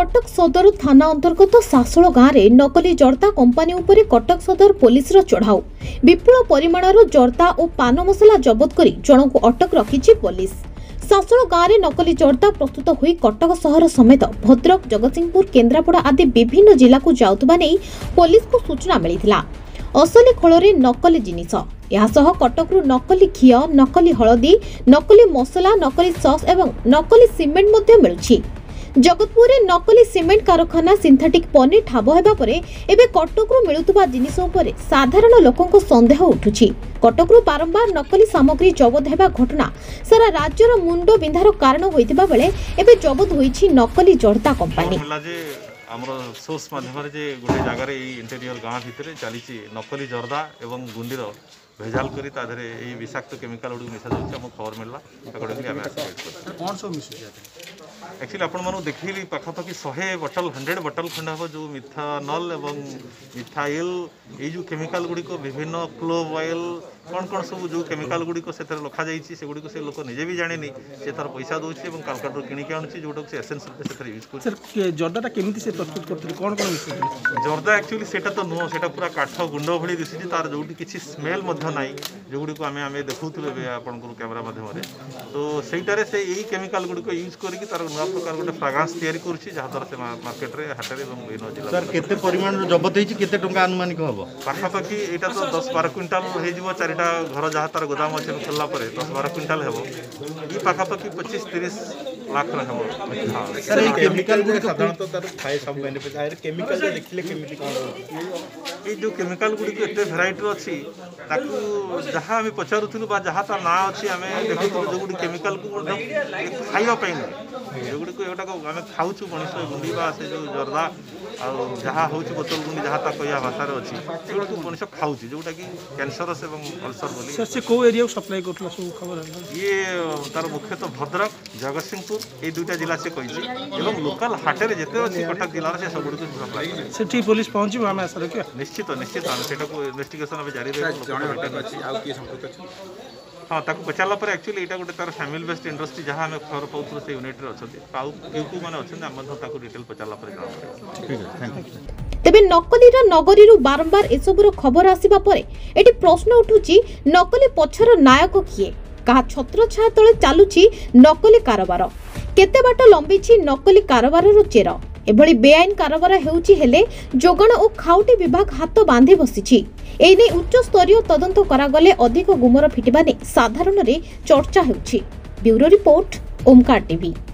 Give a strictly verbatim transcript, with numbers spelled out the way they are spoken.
कटक सदर थाना अंतर्गत सासोल गाँव में नकली जर्दा कंपानी उपरे कटक सदर पुलिस चढ़ाऊ विपुल परिमाणर जर्दा और पान मसला जबत कर जनक अटक रखी पुलिस। सासोल गाँव में नकली जर्दा प्रस्तुत हुई कटक सहर समेत भद्रक जगतसिंहपुर केन्द्रापड़ा आदि विभिन्न जिला को जाउतबा नै पुलिस को सूचना मिलिथिला। असली खोल नकली जिनिस यासह कटकरू नकली घी नकली हलदी नकली मसला नकली सस एवं नकली सिमेंट मध्य मिलुछि। जगतपुर में नकली सिमेंट कारखाना सिंथेटिक पनीर ठाब हेबा परे एबे कटकरू मिलुतबा जिनिस उपरे साधारण लोकंक संदेह उठुछि। कटकरू बारंबार नकली सामग्री जबत हेबा घटना सारा राज्यर मुंड बिंधार कारण होइतिबा बेले एबे जबत होइछि नकली जर्दा कंपानी। आमर सोर्स माध्यम जे गोटे जगार इंटेरियर गाँव भितर चली नकली जर्दा एवं गुंडीर भेजाल करी ताधरे ये विषाक्त केमिकल गुड़ी मिसा जाऊँ आम खबर मिलला अकॉर्डिंगली आम कौन सब मिसुची एक्चुअली आपण मानु देखिली पाखापाखि शहे बटल हंड्रेड बटल खंड हम जो मिथानल एवं मिथाइल ये जो केमिकल गुड़ी को विभिन्न क्लोव ऑयल कौन कौन सब जो केमिकल गुड़ी को लखा जाइए से गुड़ी को से लोक निजे भी जाने से तार पैसा दूसरी और कालकाटा किणिक आनुची जोटा से एसेंस से यूज कर जर्दाटा केमिति से प्रस्तुत करथि कोन कोन जर्दा एक्चुअली सेटा तो नुह सेटा पूरा काठ गुंड भली दिसुची तार जोटी किछि स्मेल मध्य नाही जो गुड़ी को आमे आमे देखुथुले आपन को कैमरा माध्यम रे तो सेटारे से यही केमिकल गुड़ी को यूज करके तार नवा प्रकार गोटे फ्राग्रेंस तैयारी करूची जहा द्वारा से मार्केट रे हाट रे एवं विभिन्न जिला सर केते परिमाण जबत हेची केते टंका अनुमानिक हबो पाखापाखि एटा तो दस बारह क्विंटाल हे जिवो चारिटा घर जहाँ तार गोदाम अच्छे खोलला पर दस बारह क्विंटाल हेबो ई पाखापाखि पच्चीस तीस लाख हेबो। सर ये केमिकल गुडी साधारणतः तार थाए सब बेनिफिट आयर केमिकल जे देखिले केमिति कोन ये जो केमिकल गुडी को एते वैरायटी अछि ताकू जहाँ आम पचारुथिलु बा जहाँ तार ना अछि आमे देखुथु जो गुडी केमिकल को खाइबा पई नै जो गुडी को एटा को आमे खाउछु मनुष्य गुंडी बा से जो जर्दा आ जहाँ होछि बोतल गुंडी जहाँ ता कहिया भाषा रे अछि एगुडी को मनुष्य खाउछि जोटा कि कैंसरस एवं अल्सर बोली। सर से को एरिया सप्लाई करथला सब खबर है ये तार मुख्यतः भद्रक जगतसिंहपुर ये दुईटा जिला से कहिछि एवं लोकल हाट रे जेते अछि कटक जिला रे से सब गुडी को सप्लाई करे सेठी पुलिस पहुंची हम आशा रखियो निश्चित निश्चित हम सेटा को इन्वेस्टिगेशन अबे जारी रहबो जणे अछि आ की संपर्क अछि हाँ ताको पचाला पर एक्चुअली एटा गोटे तार फैमिली बेस्ड इंडस्ट्री जहाँ आम खबर पाउथुलु से यूनिट रे अछथि पाउ केउ केउ माने अछथि हम मध्य ताको डिटेल पचाला पर जाना पड़े। ठीक है थैंक यू। तेबे नकली नगरी बारंबार एसबुर खबर आसिबा परे एटी प्रश्न उठुची नकली पछर नायक किए कहा छत्र छाया तले चालुची नकली कारोबार केते बाट लंबीची नकली कारोबारर चेर एभली बेआईन कारोबार हेउची हेले जोगण और खाउटी विभाग हाथ बांधि बसिछि एने उच्च स्तरीय तदंत करागले अधिक गुमर फिटिबा नै साधारण रे चर्चा हेउछि। Bureau report Omkar TV.